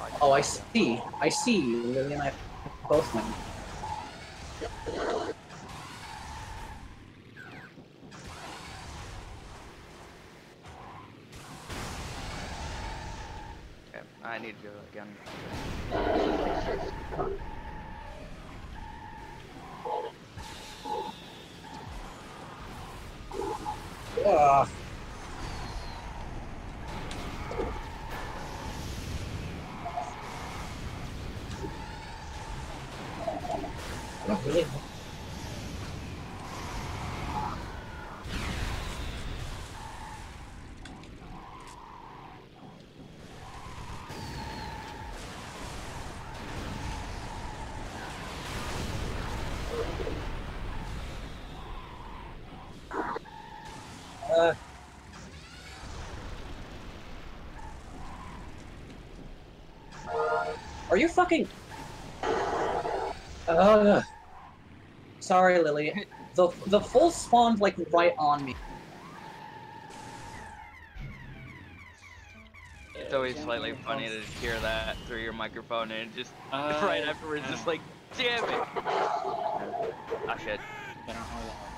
Oh, I see. I see. Lily and I both win. Okay, I need to go again. Ugh. Not really. Are you fucking... Sorry, Lily. The full spawned, like, right on me. It's always slightly funny to hear that through your microphone and just right afterwards, just like, damn it! Ah, shit. I don't know where the hell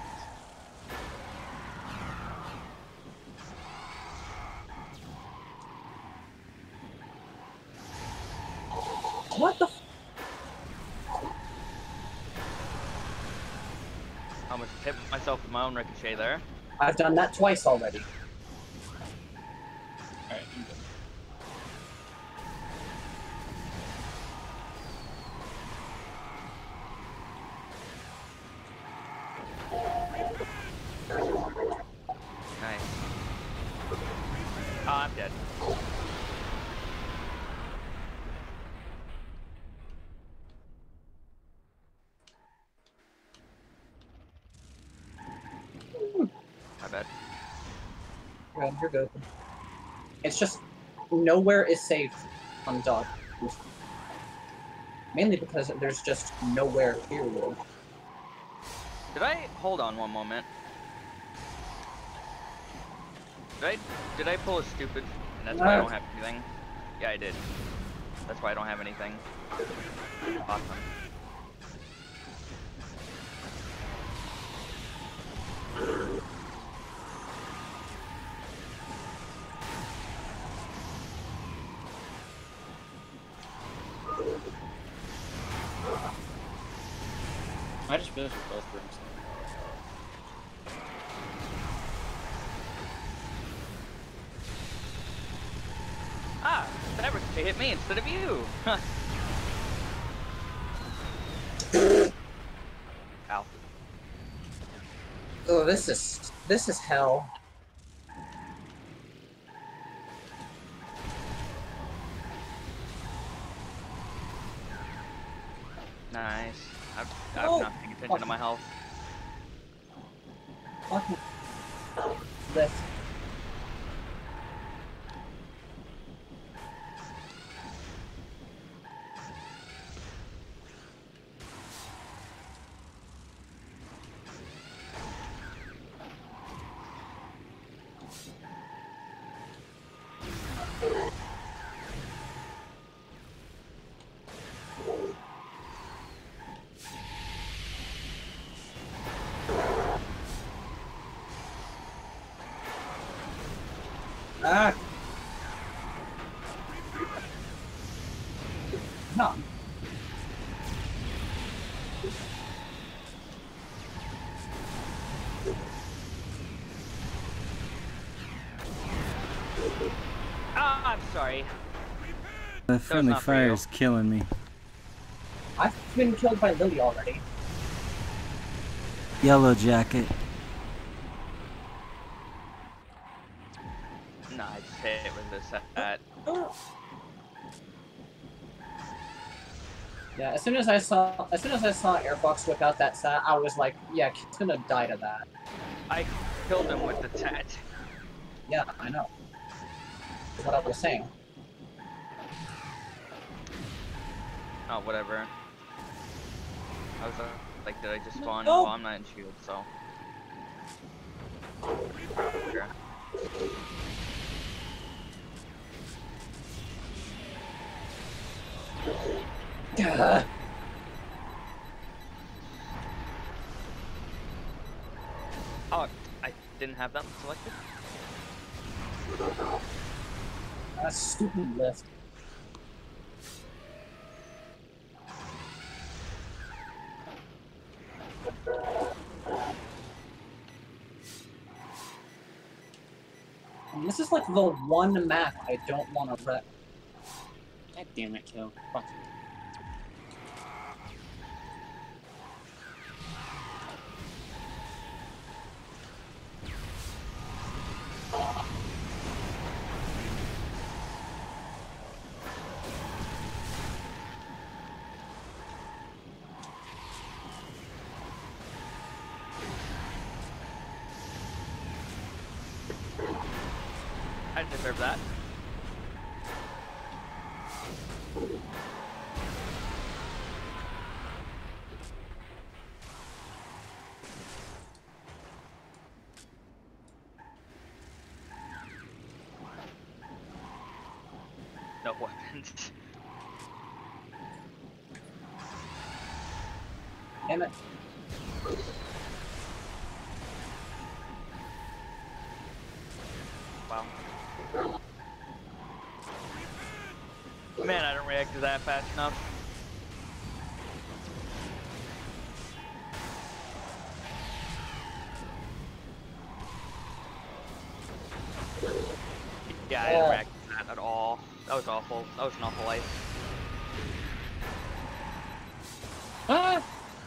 What the f... I almost hit myself with my own ricochet there. I've done that twice already. Alright, I'm good. Nice. Oh, I'm dead. My bad. You're good. It's just... nowhere is safe on dog. Mainly because there's just nowhere, period. Hold on one moment. Did I pull a stupid? And that's why I don't have anything? Yeah, I did. That's why I don't have anything. Awesome. I just finished with both rooms. Ah, that ricochet hit me instead of you. Ow. Oh, this is hell. Nice. I've Oh, not paying attention to my health. Fucking... This. Ah! No. Ah, I'm sorry. The friendly not for fire you. is killing me. I've been killed by Lily already. Yellow jacket. Nah, I just hit it with this set. Yeah, as soon as I saw Airfox whip out that sat, I was like, yeah, kid's gonna die to that. I killed him with the tat. Yeah, I know. That's what I was saying. Oh, whatever. I was like, did I just spawn? No. Well, I'm not in shield, so. Sure. Gah. Oh, I didn't have that selected. That stupid lift. And this is like the one map I don't want to wreck. God damn it, kill. Fuck you. I didn't deserve that. No weapons. Damn it. Wow. Man, I don't react to that fast enough. Yeah, I didn't react to that at all. That was awful. That was an awful life. Ah!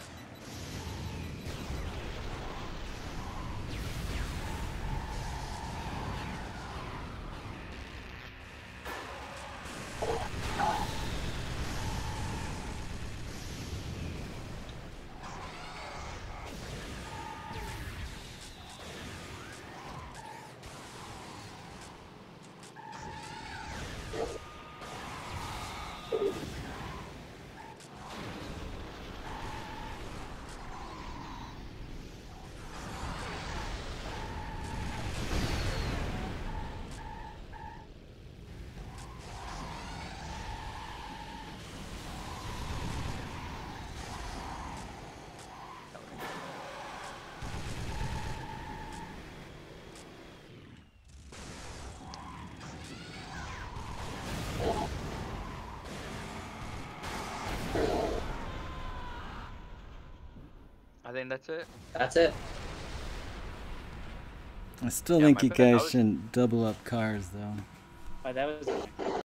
I think that's it. That's it. I still Yeah, think my you bad. I guys was- shouldn't double up cars though. Oh, that was